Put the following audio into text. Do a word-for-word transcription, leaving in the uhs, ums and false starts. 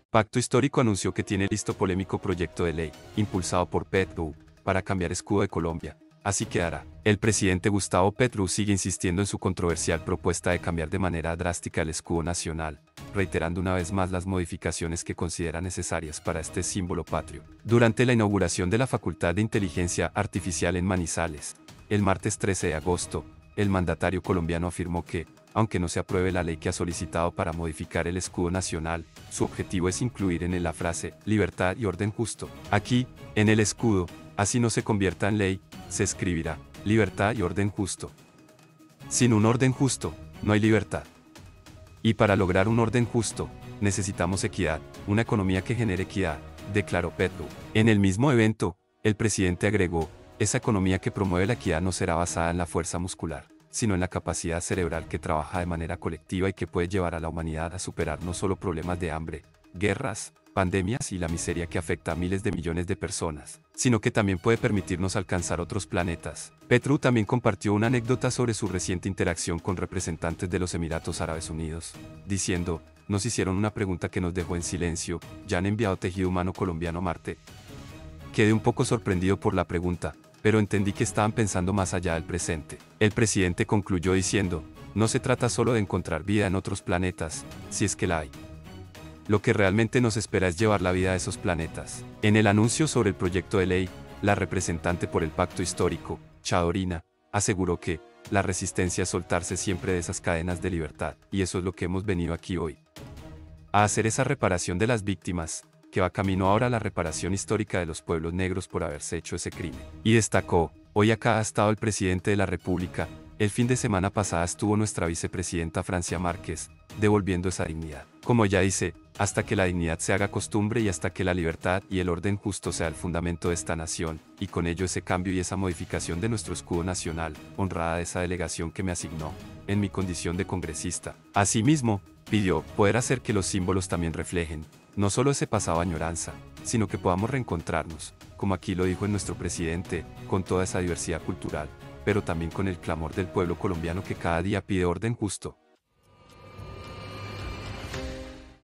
Pacto Histórico anunció que tiene listo polémico proyecto de ley, impulsado por Petro, para cambiar escudo de Colombia. Así quedará. El presidente Gustavo Petro sigue insistiendo en su controversial propuesta de cambiar de manera drástica el escudo nacional, reiterando una vez más las modificaciones que considera necesarias para este símbolo patrio. Durante la inauguración de la Facultad de Inteligencia Artificial en Manizales, el martes trece de agosto, el mandatario colombiano afirmó que, aunque no se apruebe la ley que ha solicitado para modificar el escudo nacional, su objetivo es incluir en él la frase libertad y orden justo. Aquí, en el escudo, así no se convierta en ley, se escribirá libertad y orden justo. Sin un orden justo, no hay libertad. Y para lograr un orden justo, necesitamos equidad, una economía que genere equidad, declaró Petro. En el mismo evento, el presidente agregó, esa economía que promueve la equidad no será basada en la fuerza muscular, sino en la capacidad cerebral que trabaja de manera colectiva y que puede llevar a la humanidad a superar no solo problemas de hambre, guerras, pandemias y la miseria que afecta a miles de millones de personas, sino que también puede permitirnos alcanzar otros planetas. Petro también compartió una anécdota sobre su reciente interacción con representantes de los Emiratos Árabes Unidos, diciendo, nos hicieron una pregunta que nos dejó en silencio, ¿ya han enviado tejido humano colombiano a Marte? Quedé un poco sorprendido por la pregunta, pero entendí que estaban pensando más allá del presente. El presidente concluyó diciendo, no se trata solo de encontrar vida en otros planetas, si es que la hay. Lo que realmente nos espera es llevar la vida a esos planetas. En el anuncio sobre el proyecto de ley, la representante por el Pacto Histórico, Chadorina, aseguró que la resistencia es soltarse siempre de esas cadenas de libertad, y eso es lo que hemos venido aquí hoy. A hacer esa reparación de las víctimas, que va camino ahora a la reparación histórica de los pueblos negros por haberse hecho ese crimen. Y destacó, hoy acá ha estado el presidente de la República, el fin de semana pasada estuvo nuestra vicepresidenta Francia Márquez, devolviendo esa dignidad. Como ella dice, hasta que la dignidad se haga costumbre y hasta que la libertad y el orden justo sea el fundamento de esta nación, y con ello ese cambio y esa modificación de nuestro escudo nacional, honrada de esa delegación que me asignó, en mi condición de congresista. Asimismo, pidió poder hacer que los símbolos también reflejen, no solo ese pasado añoranza, sino que podamos reencontrarnos, como aquí lo dijo nuestro presidente, con toda esa diversidad cultural, pero también con el clamor del pueblo colombiano que cada día pide orden justo.